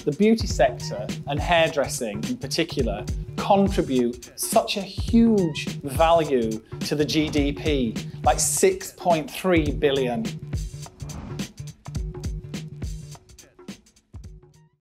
the beauty sector and hairdressing in particular contribute such a huge value to the GDP, like 6.3 billion.